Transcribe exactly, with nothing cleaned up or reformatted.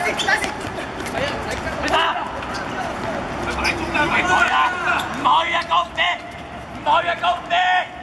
你打！埋中啦，埋開啊！唔去啊，高唔知，唔去啊，高唔知。